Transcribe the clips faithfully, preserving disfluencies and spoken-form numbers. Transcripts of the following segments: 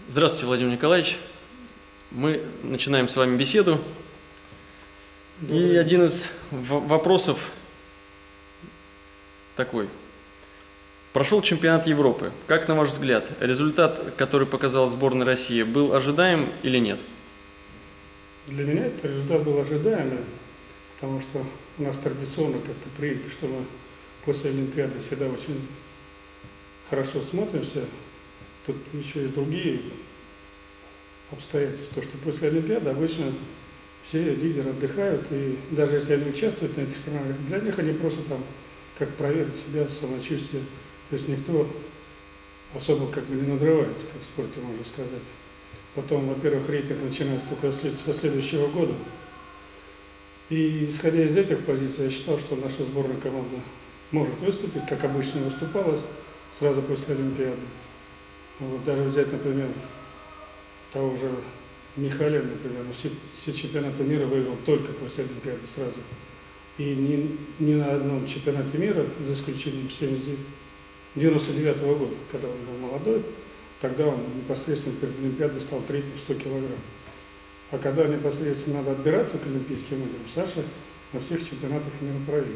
Здравствуйте, Владимир Николаевич. Мы начинаем с вами беседу. И один из вопросов такой. Прошел чемпионат Европы. Как, на ваш взгляд, результат, который показала сборная России, был ожидаем или нет? Для меня этот результат был ожидаемый, потому что у нас традиционно как-то принято, что мы после Олимпиады всегда очень хорошо смотримся. Тут еще и другие обстоятельства, то, что после Олимпиады обычно все лидеры отдыхают, и даже если они участвуют на этих соревнованиях, для них они просто там как проверить себя, самочувствие. То есть никто особо как бы не надрывается, как в спорте можно сказать. Потом, во-первых, рейтинг начинается только со следующего года. И исходя из этих позиций, я считал, что наша сборная команда может выступить, как обычно выступала сразу после Олимпиады. Вот, даже взять, например, того же Михалина, например, все, все чемпионаты мира выиграл только после Олимпиады сразу. И ни, ни на одном чемпионате мира, за исключением девяносто девятого года, когда он был молодой, тогда он непосредственно перед Олимпиадой стал третьим в сто килограмм. А когда непосредственно надо отбираться к Олимпийским играм, Саша на всех чемпионатах мира проиграл.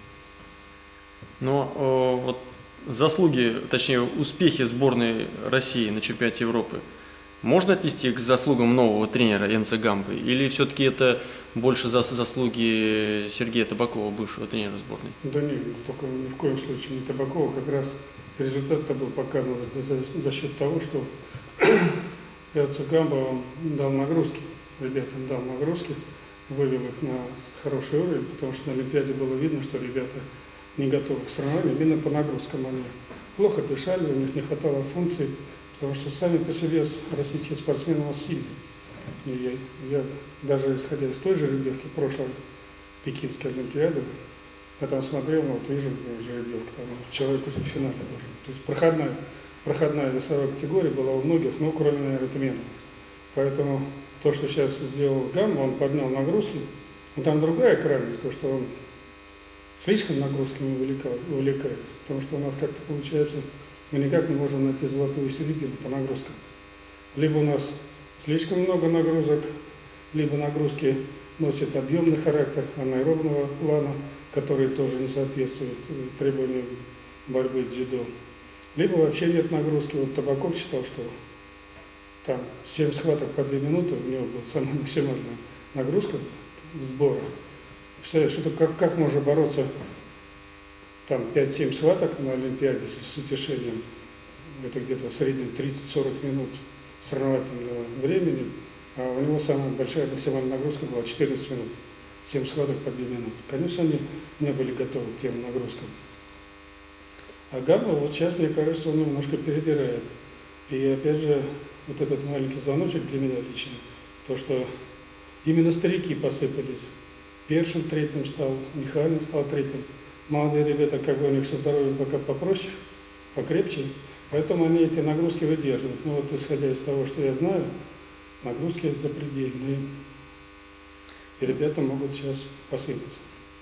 Но э, вот заслуги, точнее успехи сборной России на чемпионате Европы можно отнести к заслугам нового тренера Энцо Гамбы? Или все-таки это больше за заслуги Сергея Табакова, бывшего тренера сборной? Да нет, только ни в коем случае не Табакова. Как раз результат-то был показан за, за, за счет того, что Энцо Гамба дал нагрузки. Ребятам дал нагрузки, вывел их на хороший уровень, потому что на Олимпиаде было видно, что ребята не готовы к соревнованиям, именно по нагрузкам они плохо дышали, у них не хватало функций, потому что сами по себе российские спортсмены у нас сильные. И я, я даже исходя из той жеребьевки прошлой Пекинской Олимпиады, я там смотрел, ну, вот вижу жеребьевку, там человек уже в финале должен. То есть проходная, проходная весовая категория была у многих, ну, кроме, наверное, Тменова. Поэтому то, что сейчас сделал Гамба, он поднял нагрузки, но там другая крайность, то, что он слишком нагрузками увлекается, потому что у нас как-то получается, мы никак не можем найти золотую середину по нагрузкам. Либо у нас слишком много нагрузок, либо нагрузки носят объемный характер анаэробного плана, который тоже не соответствует требованиям борьбы с дзюдо. Либо вообще нет нагрузки. Вот Табаков считал, что там семь схваток по две минуты, у него была самая максимальная нагрузка в сборах. Представляешь, что как, как можно бороться там пять-семь схваток на Олимпиаде с, с утешением, это где-то в среднем тридцать-сорок минут соревновательного времени, а у него самая большая максимальная нагрузка была четырнадцать минут, семь схваток по две минуты. Конечно, они не были готовы к тем нагрузкам. А Гамба вот сейчас, мне кажется, он немножко перебирает. И опять же, вот этот маленький звоночек для меня лично, то, что именно старики посыпались. Першин третьим стал, Михалин стал третьим. Молодые ребята, как бы у них со здоровьем пока попроще, покрепче, поэтому они эти нагрузки выдерживают. Ну вот исходя из того, что я знаю, нагрузки запредельные, и ребята могут сейчас посыпаться.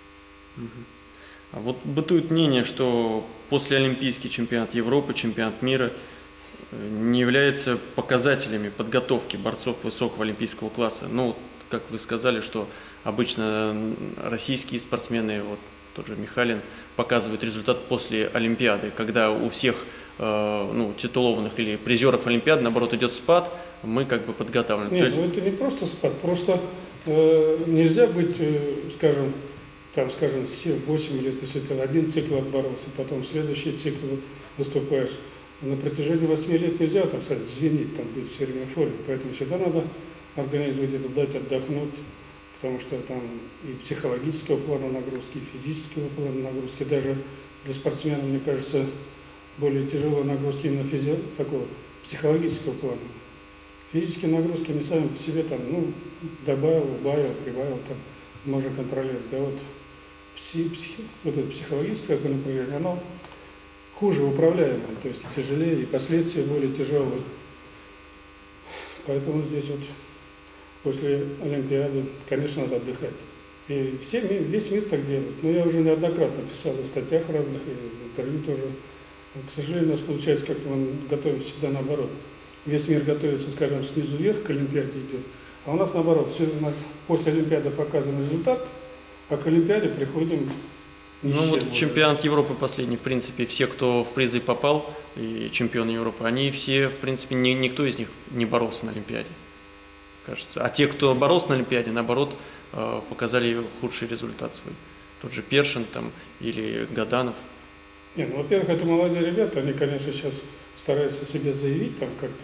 А вот бытует мнение, что после Олимпийский чемпионат Европы, чемпионат мира не являются показателями подготовки борцов высокого олимпийского класса. Ну, как вы сказали, что обычно российские спортсмены, вот тот же Михалин, показывают результат после Олимпиады, когда у всех э, ну, титулованных или призеров Олимпиады, наоборот, идет спад, мы как бы подготавливаем. Нет, То есть... ну это не просто спад, просто э, нельзя быть, э, скажем, там, скажем, семь-восемь лет, если ты один цикл отборолся, потом следующий цикл выступаешь. На протяжении восьми лет нельзя, так сказать, звенить, там быть все время в форме, поэтому всегда надо организовать это, дать отдохнуть, потому что там и психологического плана нагрузки, и физического плана нагрузки, даже для спортсменов, мне кажется, более тяжелые нагрузки именно физи... такого психологического плана. Физические нагрузки не сами по себе там, ну, добавил, убавил, прибавил, там, можно контролировать. А вот, пси... Психи... вот это психологическое напряжение, оно хуже управляемое, то есть тяжелее, и последствия более тяжелые. Поэтому здесь вот после Олимпиады, конечно, надо отдыхать. И все, весь мир так делает. Но я уже неоднократно писал в статьях разных, и в интервью тоже. К сожалению, у нас получается как-то мы готовим всегда наоборот. весь мир готовится, скажем, снизу вверх к Олимпиаде идет, а у нас наоборот, все, после Олимпиады показан результат, а к Олимпиаде приходим. Ну вот чемпионат Европы последний, в принципе, все, кто в призы попал, и чемпионы Европы, они все, в принципе, ни, никто из них не боролся на Олимпиаде, кажется. А те, кто боролся на Олимпиаде, наоборот, показали худший результат свой. Тот же Першин там или Гаданов. Нет, ну, во-первых, это молодые ребята, они, конечно, сейчас стараются себя заявить там как-то,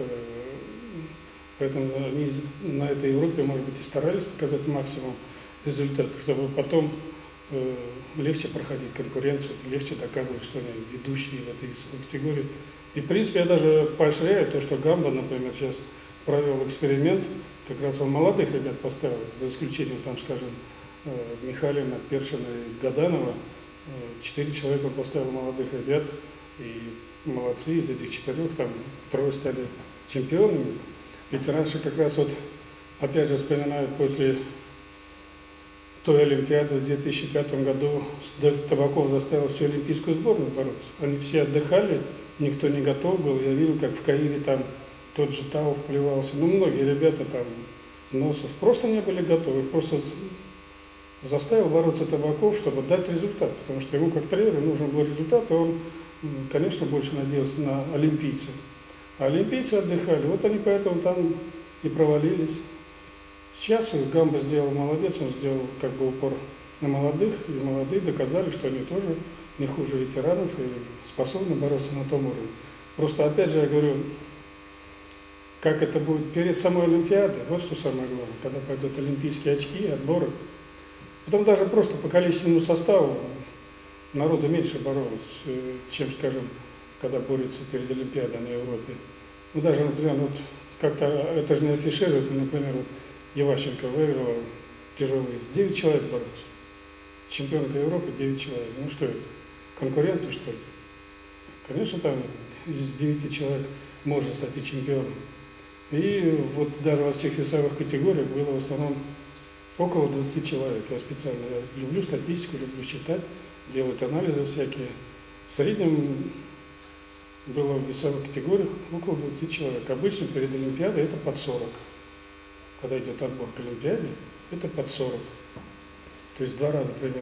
поэтому они на этой Европе, может быть, и старались показать максимум результата, чтобы потом э, легче проходить конкуренцию, легче доказывать, что они ведущие в этой категории. И, в принципе, я даже поощряю то, что Гамба, например, сейчас провел эксперимент, как раз он молодых ребят поставил, за исключением, там, скажем, Михалина, Першина и Гаданова. Четыре человека он поставил молодых ребят, и молодцы, из этих четырех там трое стали чемпионами. Ведь раньше как раз вот, опять же, вспоминаю, после той Олимпиады в две тысячи пятом году Табаков заставил всю олимпийскую сборную бороться. Они все отдыхали, никто не готов был. Я видел, как в Каире там тот же Тауф плевался. Ну, многие ребята там, Носов, просто не были готовы. Их просто заставил бороться Табаков, чтобы дать результат. Потому что ему, как тренеру, нужен был результат, и он, конечно, больше надеялся на олимпийцев. А олимпийцы отдыхали. Вот они поэтому там и провалились. Сейчас Гамба сделал молодец, он сделал как бы упор на молодых, и молодые доказали, что они тоже не хуже ветеранов и способны бороться на том уровне. Просто опять же я говорю, как это будет перед самой Олимпиадой, вот что самое главное, когда пойдут олимпийские очки, отборы. Потом даже просто по количественному составу народу меньше боролось, чем, скажем, когда борются перед Олимпиадой на Европе. Ну даже, например, вот как-то это же не афиширует, например, вот Иващенко выиграла тяжелый вес, девять человек боролся. Чемпионка Европы девять человек. Ну что это? Конкуренция, что ли? Конечно, там из девяти человек можно стать и чемпионом. И вот даже во всех весовых категориях было в основном около двадцати человек. Я специально я люблю статистику, люблю считать, делать анализы всякие. В среднем было в весовых категориях около двадцати человек. Обычно перед Олимпиадой это под сорок. Когда идет отбор к Олимпиаде, это под сорок. То есть в два раза примерно.